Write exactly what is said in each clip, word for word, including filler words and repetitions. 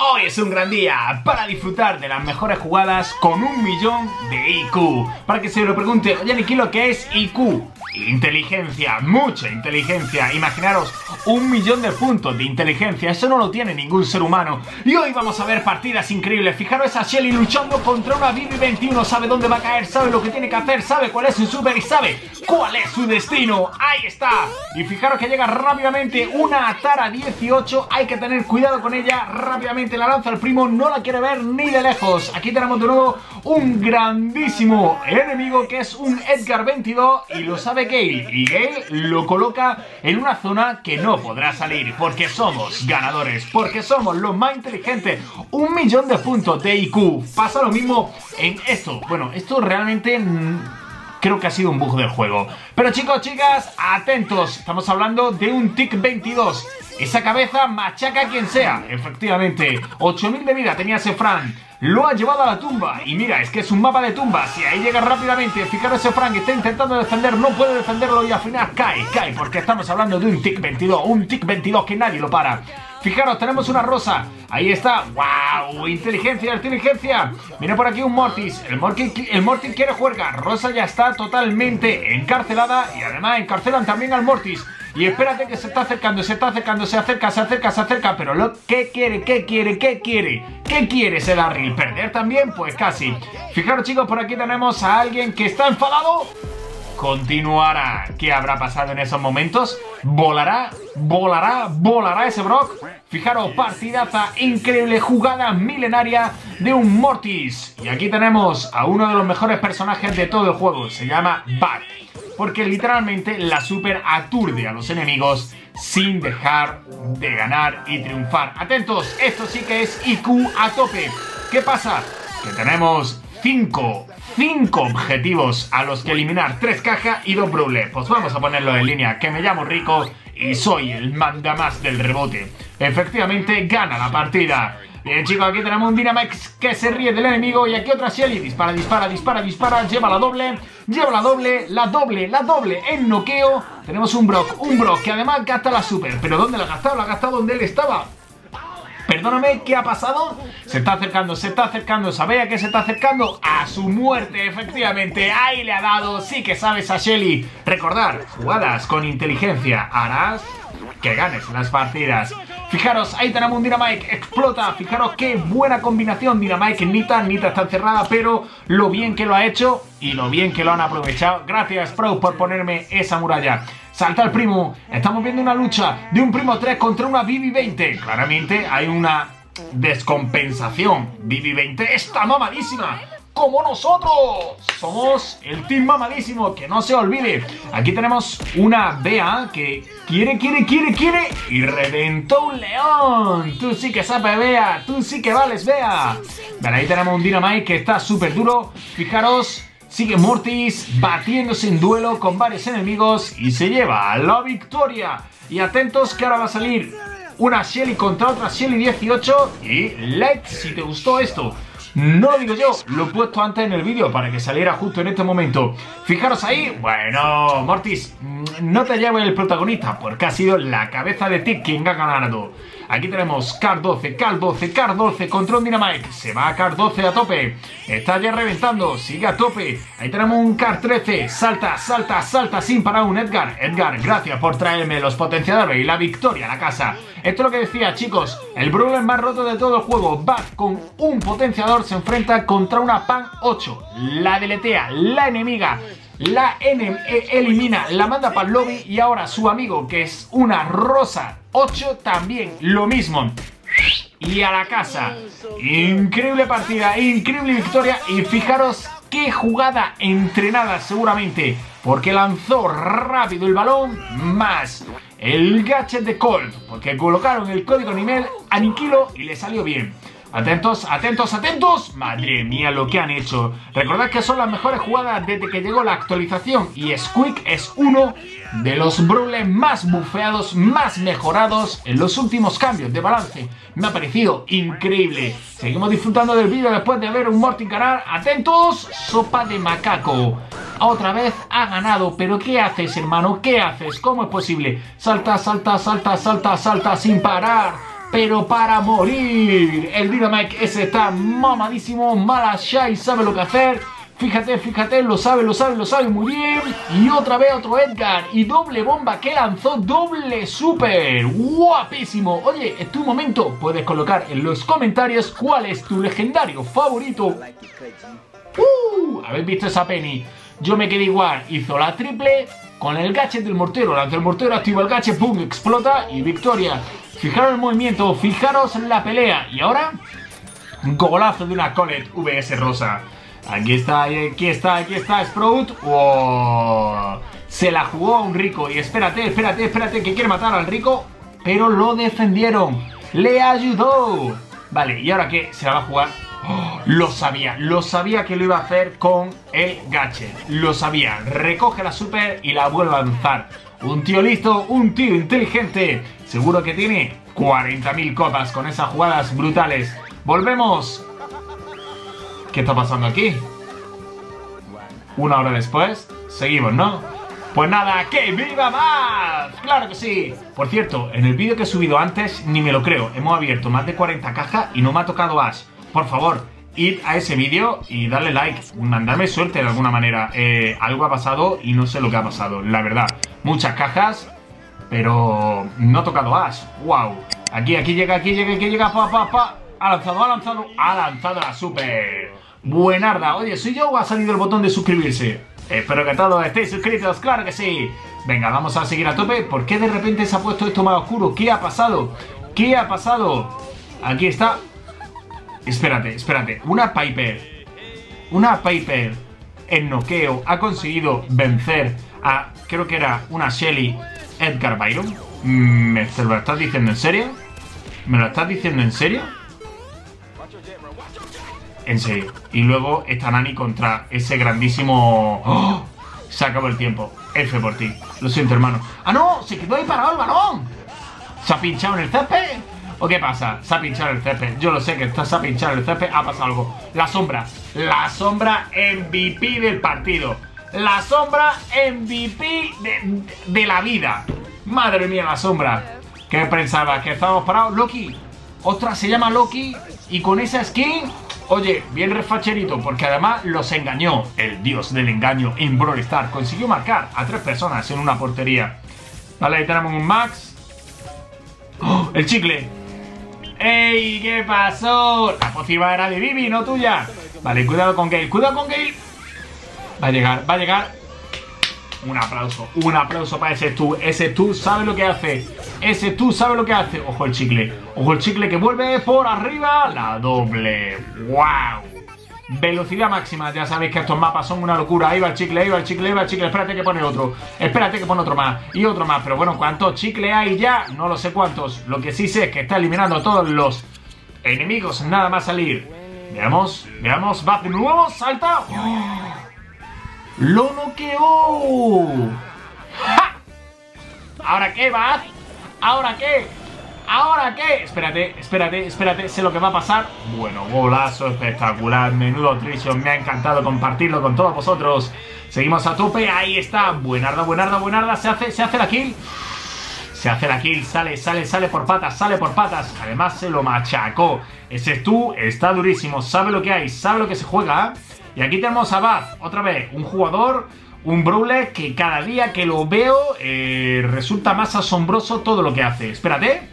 Hoy es un gran día para disfrutar de las mejores jugadas con un millón de I Q. Para que se lo pregunte, oye Niki, ¿lo que es I Q? Inteligencia, mucha inteligencia. Imaginaros un millón de puntos de inteligencia, eso no lo tiene ningún ser humano. Y hoy vamos a ver partidas increíbles. Fijaros a Shelly luchando contra una Bibi veintiuno. Sabe dónde va a caer, sabe lo que tiene que hacer, sabe cuál es su super y sabe cuál es su destino. Ahí está. Y fijaros que llega rápidamente una Tara dieciocho. Hay que tener cuidado con ella. Rápidamente la lanza el primo, no la quiere ver ni de lejos. Aquí tenemos de nuevo un grandísimo enemigo que es un Edgar veintidós y lo sabe Gale, y Gale lo coloca en una zona que no podrá salir, porque somos ganadores, porque somos los más inteligentes. Un millón de puntos de I Q. Pasa lo mismo en esto. Bueno, esto realmente creo que ha sido un bug del juego. Pero chicos, chicas, atentos. Estamos hablando de un Tic veintidós. Esa cabeza machaca a quien sea. Efectivamente, ocho mil de vida tenía ese Fran. Lo ha llevado a la tumba. Y mira, es que es un mapa de tumbas. Y ahí llega rápidamente. Fijaros, ese Frank está intentando defender. No puede defenderlo y al final cae, cae. Porque estamos hablando de un Tic veintidós. Un Tic veintidós que nadie lo para. Fijaros, tenemos una rosa. Ahí está. ¡Wow! Inteligencia, inteligencia. Mira por aquí un Mortis. El Mortis, el Mortis quiere jugar. Rosa ya está totalmente encarcelada. Y además encarcelan también al Mortis. Y espérate que se está acercando, se está acercando, se acerca, se acerca, se acerca. Pero lo ¿qué quiere? ¿Qué quiere? ¿Qué quiere? ¿Qué quiere ese Darryl? ¿Perder también? Pues casi. Fijaros chicos, por aquí tenemos a alguien que está enfadado. Continuará. ¿Qué habrá pasado en esos momentos? ¿Volará? ¿Volará? ¿Volará ese Brock? Fijaros, partidaza increíble, jugada milenaria de un Mortis. Y aquí tenemos a uno de los mejores personajes de todo el juego. Se llama Bat. Porque literalmente la super aturde a los enemigos sin dejar de ganar y triunfar. Atentos, esto sí que es I Q a tope. ¿Qué pasa? Que tenemos cinco, cinco objetivos a los que eliminar. Tres cajas y dos brawlers. Pues vamos a ponerlo en línea, que me llamo Rico y soy el mandamás del rebote. Efectivamente, gana la partida. Bien chicos, aquí tenemos un Dynamite que se ríe del enemigo. Y aquí otra Shelly, dispara, dispara, dispara, dispara. Lleva la doble, lleva la doble, la doble, la doble en noqueo. Tenemos un Brock, un Brock que además gasta la super. ¿Pero dónde la ha gastado? La ha gastado donde él estaba. Perdóname, ¿qué ha pasado? Se está acercando, se está acercando. ¿Sabéis a qué se está acercando? A su muerte, efectivamente. Ahí le ha dado, sí que sabes a Shelly. Recordar, jugadas con inteligencia harás que ganes las partidas. Fijaros, ahí tenemos un Dynamite, explota. Fijaros qué buena combinación. Dynamite, Nita, Nita está encerrada, pero lo bien que lo ha hecho y lo bien que lo han aprovechado. Gracias, Pro, por ponerme esa muralla. Salta el primo. Estamos viendo una lucha de un primo tres contra una Bibi veinte. Claramente hay una descompensación. Bibi veinte está mamadísima, como nosotros. Somos el team mamadísimo, que no se olvide. Aquí tenemos una Bea que quiere, quiere, quiere, quiere y reventó un león. Tú sí que sabes, Bea. Tú sí que vales, Bea. Vale, ahí tenemos un Dynamite que está súper duro. Fijaros, sigue Mortis batiéndose en duelo con varios enemigos y se lleva la victoria. Y atentos que ahora va a salir una Shelly contra otra Shelly dieciocho. Y like si te gustó esto. No lo digo yo, lo he puesto antes en el vídeo para que saliera justo en este momento. Fijaros ahí, bueno, Mortis, no te lleves el protagonista porque ha sido la cabeza de Tic quien ha ganado. Aquí tenemos Car doce, Car doce, Car doce contra un Dynamite. Se va a Car doce a tope. Está ya reventando, sigue a tope. Ahí tenemos un Car trece, salta, salta, salta sin parar un Edgar. Edgar, gracias por traerme los potenciadores y la victoria a la casa. Esto es lo que decía, chicos, el brawler más roto de todo el juego. Bat con un potenciador se enfrenta contra una Pan ocho. La deletea, la enemiga, la elimina, la manda para el lobby. Y ahora su amigo, que es una Rosa ocho, también lo mismo. Y a la casa. Increíble partida, increíble victoria. Y fijaros qué jugada entrenada seguramente, porque lanzó rápido el balón más el gadget de Colt, porque colocaron el código nivel Aniquilo y le salió bien. Atentos, atentos, atentos. Madre mía lo que han hecho. Recordad que son las mejores jugadas desde que llegó la actualización. Y Squeak es uno de los brawlers más bufeados, más mejorados en los últimos cambios de balance. Me ha parecido increíble. Seguimos disfrutando del vídeo después de ver un Mortis ganar. Atentos, sopa de macaco. Otra vez ha ganado. Pero ¿qué haces, hermano? ¿Qué haces? ¿Cómo es posible? Salta, salta, salta, salta, salta sin parar. pero para morir. El Dynamite ese está mamadísimo. Malashai sabe lo que hacer. Fíjate, fíjate, lo sabe, lo sabe, lo sabe muy bien. Y otra vez otro Edgar. Y doble bomba que lanzó, doble super. Guapísimo. Oye, es tu momento. Puedes colocar en los comentarios cuál es tu legendario favorito. Uh, ¿habéis visto esa Penny? Yo me quedé igual. Hizo la triple con el gadget del mortero. Lanza el mortero, activa el gadget, pum, explota y victoria. Fijaros el movimiento, fijaros en la pelea. Y ahora, un golazo de una Colette V S rosa. Aquí está, aquí está, aquí está Sprout. Wow. Se la jugó a un rico. Y espérate, espérate, espérate, que quiere matar al rico. Pero lo defendieron. Le ayudó. Vale, ¿y ahora qué? ¿Se la va a jugar? Oh, lo sabía, lo sabía que lo iba a hacer con el gadget. Lo sabía. Recoge la super y la vuelve a lanzar. Un tío listo, un tío inteligente. Seguro que tiene cuarenta mil copas con esas jugadas brutales. Volvemos. ¿Qué está pasando aquí? Una hora después, seguimos, ¿no? Pues nada, ¡que viva más! ¡Claro que sí! Por cierto, en el vídeo que he subido antes, ni me lo creo, hemos abierto más de cuarenta cajas y no me ha tocado Ash. Por favor, id a ese vídeo y darle like, mandarme suerte de alguna manera. Eh, algo ha pasado y no sé lo que ha pasado, la verdad. Muchas cajas, pero no ha tocado Ash. ¡Wow! Aquí, aquí llega, aquí llega, aquí llega, pa, pa, pa. Ha lanzado, ha lanzado, ha lanzado la super. Buenarda. Oye, ¿soy yo o ha salido el botón de suscribirse? Espero que todos estéis suscritos, claro que sí. Venga, vamos a seguir a tope. ¿Por qué de repente se ha puesto esto más oscuro? ¿Qué ha pasado? ¿Qué ha pasado? Aquí está. Espérate, espérate. Una Piper. Una Piper en noqueo ha conseguido vencer a, creo que era una Shelly Edgar Byron. ¿Me lo estás diciendo en serio? ¿Me lo estás diciendo en serio? En serio. Y luego está Nani contra ese grandísimo... ¡Oh! Se acabó el tiempo. F por ti. Lo siento, hermano. ¡Ah, no! ¡Se quedó ahí parado el balón! ¿Se ha pinchado en el césped? ¿O qué pasa? Se ha pinchado en el césped. Yo lo sé que está, se ha pinchado en el césped. Ha pasado algo. La sombra. La sombra M V P del partido. La sombra M V P de, de la vida. Madre mía, la sombra. ¿Qué pensabas? ¿Que estábamos parados? Loki. Ostras, se llama Loki. Y con esa skin... Oye, bien refacherito, porque además los engañó. El dios del engaño en Brawl Stars. Consiguió marcar a tres personas en una portería. Vale, ahí tenemos un Max. ¡Oh, el chicle! ¡Ey! ¿Qué pasó? La pócima era de Bibi, no tuya. Vale, cuidado con Gale, cuidado con Gale. Va a llegar, va a llegar. Un aplauso, un aplauso para ese tú. Ese tú sabe lo que hace. Ese tú sabe lo que hace. Ojo el chicle. Ojo el chicle que vuelve por arriba. La doble. ¡Wow! Velocidad máxima. Ya sabéis que estos mapas son una locura. Ahí va el chicle, ahí va el chicle, ahí va el chicle. Espérate que pone otro. Espérate que pone otro más. Y otro más. Pero bueno, ¿cuántos chicles hay ya? No lo sé cuántos. Lo que sí sé es que está eliminando a todos los enemigos. Nada más salir. Veamos, veamos. Va de nuevo. Salta. ¡Oh! ¡Lo noqueó! ¡Ja! ¿Ahora qué, Baz? ¿Ahora qué? ¿Ahora qué? Espérate, espérate, espérate, sé lo que va a pasar. Bueno, golazo espectacular, menudo Trishon, me ha encantado compartirlo con todos vosotros. Seguimos a tope, ahí está. Buenarda, buenarda, buenarda, se hace, se hace la kill. Se hace la kill, sale, sale, sale por patas, sale por patas. Además se lo machacó. Ese tú está durísimo, sabe lo que hay, sabe lo que se juega, ¿eh? Y aquí tenemos a Baz, otra vez, un jugador, un brawler que cada día que lo veo eh, resulta más asombroso todo lo que hace. Espérate.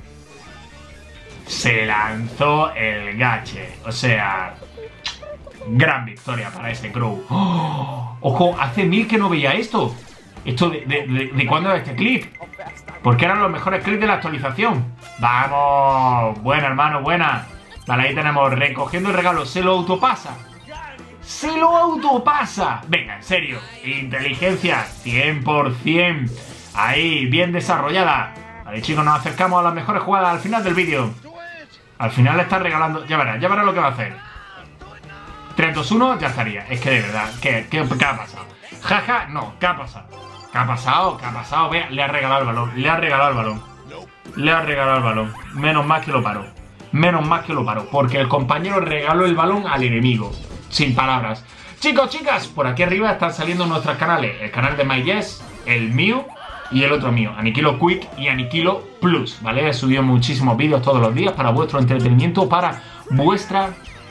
Se lanzó el gache, o sea, gran victoria para este Crow. ¡Oh! Ojo, hace mil que no veía esto. ¿Esto de, de, de, de cuándo era este clip? Porque eran los mejores clips de la actualización. ¡Vamos! Buena, hermano, buena. Vale, ahí tenemos recogiendo el regalo, se lo autopasa. ¡Se lo autopasa! Venga, en serio. Inteligencia cien por cien. Ahí, bien desarrollada. Vale, chicos, nos acercamos a las mejores jugadas al final del vídeo. Al final le está regalando... Ya verás, ya verás lo que va a hacer. tres, dos, uno, ya estaría. Es que de verdad, ¿qué, qué, qué ha pasado? Jaja, ja, no, ¿qué ha pasado? ¿Qué ha pasado? ¿Qué ha pasado? Vea, le ha regalado el balón. Le ha regalado el balón. Le ha regalado el balón. Menos mal que lo paró. Menos mal que lo paró. Porque el compañero regaló el balón al enemigo. Sin palabras. Chicos, chicas, por aquí arriba están saliendo nuestros canales. El canal de MyYes, el mío y el otro mío, Aniquilo Quick y Aniquilo Plus, ¿vale? He subido muchísimos vídeos todos los días para vuestro entretenimiento, para vuestra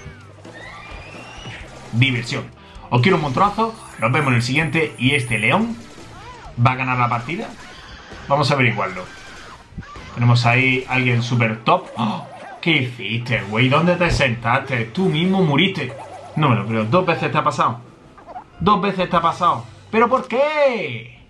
diversión. Os quiero un montonazo, nos vemos en el siguiente y este león va a ganar la partida. Vamos a averiguarlo. Tenemos ahí a alguien súper top. ¡Oh! ¿Qué hiciste, güey? ¿Dónde te sentaste? Tú mismo muriste. No me lo creo, dos veces te ha pasado. Dos veces te ha pasado. ¿Pero por qué?